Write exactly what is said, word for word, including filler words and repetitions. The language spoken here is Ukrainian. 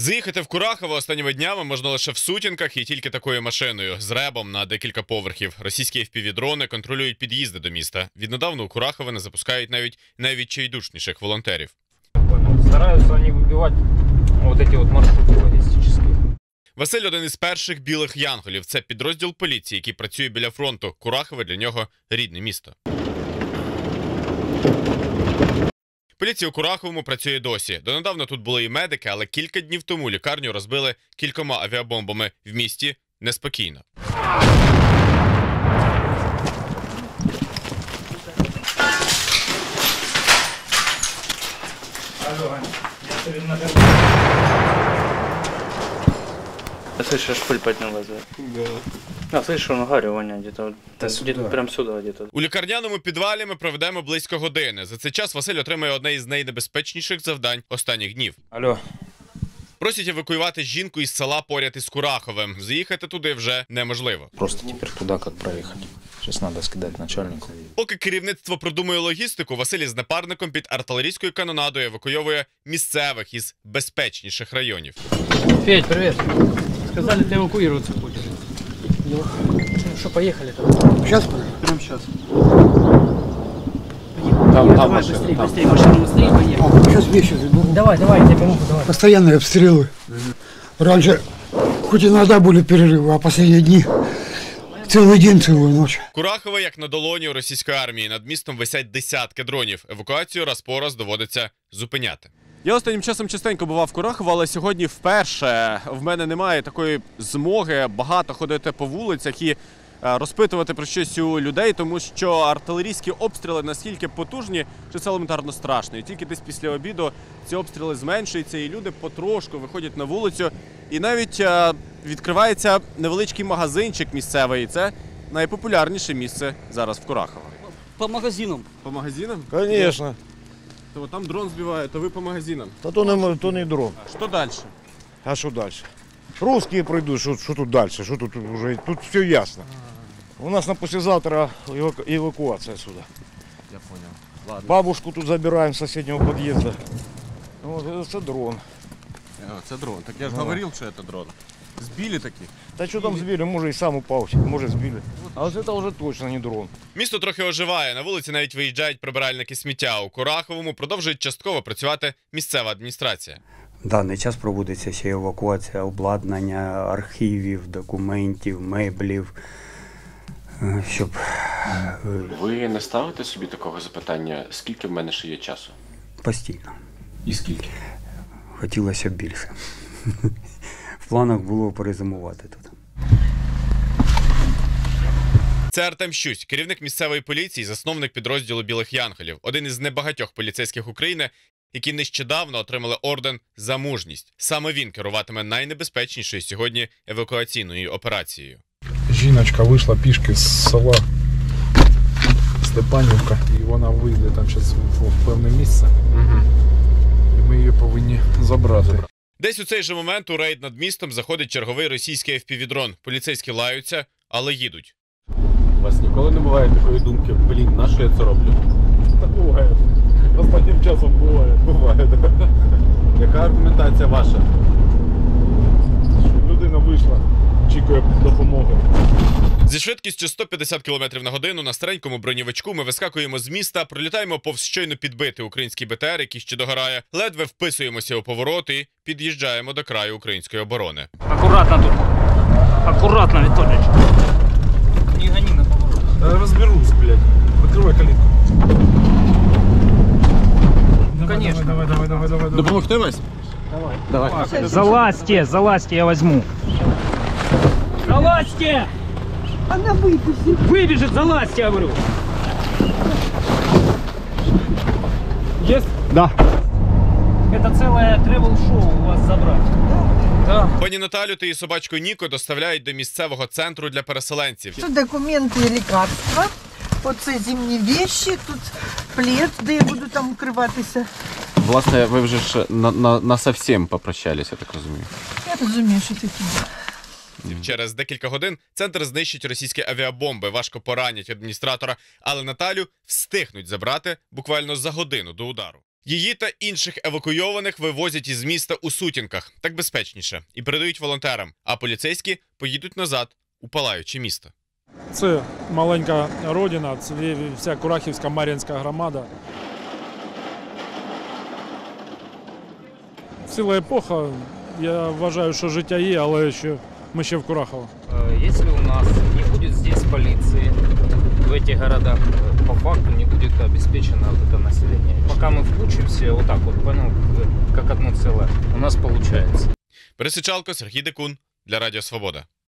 Заїхати в Курахове останніми днями можна лише в сутінках і тільки такою машиною з ребом на декілька поверхів. Російські еф пі ві-дрони контролюють під'їзди до міста. Віднедавна у Курахове не запускають навіть найвідчайдушніших волонтерів. Стараються вони вибивати ось ці маршрути логістичні. Василь – один із перших білих янголів. Це підрозділ поліції, який працює біля фронту. Курахове для нього – рідне місто. Поліція у Кураховому працює досі. Донедавна тут були і медики, але кілька днів тому лікарню розбили кількома авіабомбами. В місті неспокійно. А слышишь, пыль поднялась, да? Да. А слышишь, он гарь воняет где-то. Да Где прям сюда где-то. У лікарняному підвалі ми проведемо близько години. За цей час Василь отримає одне із найнебезпечніших завдань останніх днів. Алло. Просять евакуювати жінку із села поряд із Кураховим. Заїхати туди вже неможливо. Просто тепер туди як проїхати. Зараз треба скидати начальнику. Поки керівництво продумує логістику, Василь із напарником під артилерійською канонадою евакуйовує місцевих із безпечніших районів. Федь, привет. Сказали, ты эвакуироваться будешь. Ну что, поехали тогда? Сейчас? Прямо сейчас. Там, там Давай машина, быстрее, там. быстрее, машину быстрее, поехали. Сейчас вещи заберу. Давай, давай, я тебе помогу, давай. Постоянные обстрелы. Раньше хоть иногда были перерывы, а последние дни целый день, целую ночь. Курахове як на долоні у російської армії. Над містом висять десятки дронів. Евакуацію раз по раз доводиться зупиняти. Я останнім часом частенько бував в Курахові, але сьогодні вперше в мене немає такої змоги багато ходити по вулицях і розпитувати про щось у людей, тому що артилерійські обстріли настільки потужні, що це елементарно страшно. І тільки десь після обіду ці обстріли зменшуються, і люди потрошку виходять на вулицю. І навіть е, відкривається невеличкий магазинчик місцевий. І це найпопулярніше місце зараз в Курахові. По магазинам. По магазинам? Конечно. То там дрон збиває, то ви по магазинам. Та то не, то не дрон. Що далі? А що далі? Русские пройдут, що, що тут далі? Що тут уже? Тут все ясно. У нас на послезавтра еваку... евакуація сюди. Я понял. Ладно. Бабушку тут забираємо з сусіднього під'їзду. Вот, це дрон. Це дрон. Так я ж Ага. говорив, що це дрон. Збили такі? Та що там збили? Може і сам упав, може збили. А ось це вже точно не дрон. Місто трохи оживає. На вулиці навіть виїжджають прибиральники сміття. У Кураховому продовжує частково працювати місцева адміністрація. В даний час проводиться ще евакуація обладнання, архівів, документів, меблів, щоб... Ви не ставите собі такого запитання, скільки в мене ще є часу? Постійно. І скільки? Хотілося б більше. В планах було перезимувати тут. Це Артем Щусь, керівник місцевої поліції, засновник підрозділу Білих Янголів. Один із небагатьох поліцейських України, які нещодавно отримали орден за мужність. Саме він керуватиме найнебезпечнішою сьогодні евакуаційною операцією. Жіночка вийшла пішки з села Степанівка, і вона вийде там зараз в певне місце. Угу. І ми її повинні забрати. Десь у цей же момент у рейд над містом заходить черговий російський еф пі ві-дрон. Поліцейські лаються, але їдуть. У вас ніколи не буває такої думки, блін, на що я це роблю? Так буває. Останнім часом буває. Буває, так. Яка аргументація ваша? Що людина вийшла, очікує допомоги. Зі швидкістю сто п'ятдесят кілометрів на годину на старенькому бронєвичку ми вискакуємо з міста, пролітаємо повз щойно підбитий український бе те ер, який ще догорає, ледве вписуємося у поворот і під'їжджаємо до краю української оборони. Аккуратно тут. Аккуратно, Виталич. Не гони на поворот. Та розберусь, блядь. Відкривай калітку. Ну, конечно. Давай, давай, давай, давай. Допомогти вас? Давай. Давай. Залазьте, залазьте, я возьму. Залазьте! Она выбежит. Выбежит, залазьте, я говорю. Есть? Да. Это целое тревел-шоу у вас забрать. Да. Пані Наталю та її собачку Ніко доставляють до місцевого центру для переселенців. Тут документы и лекарства. Вот це зимні вещи, тут плед, де я буду там укриватися. Власне, ви вже ж на, на, на совсем попрощались, я так розумію. Я розумію, що таке. Через декілька годин центр знищить російські авіабомби, важко поранять адміністратора, але Наталю встигнуть забрати буквально за годину до удару. Її та інших евакуйованих вивозять із міста у сутінках, так безпечніше, і передають волонтерам, а поліцейські поїдуть назад у палаюче місто. Це маленька родина, це вся Курахівська Мар'їнська громада. Ціла епоха, я вважаю, що життя є, але ще, ми ще в Курахово. Якщо у нас не буде здесь поліції, в этих городах по факту не будет обеспечено вот это население. Пока мы включимся вот так вот, понял, как одно целое, у нас получается. Пересичалко, Сергій Декун для Радіо Свобода.